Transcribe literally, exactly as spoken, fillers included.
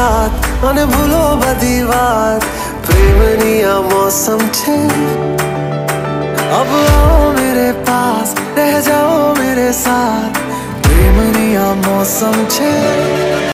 રાત અને ભૂલો બધી વાત પ્રેમની આ मौसम છે अब आओ मेरे पास रह जाओ मेरे साथ प्रेमनी आ मौसम छे।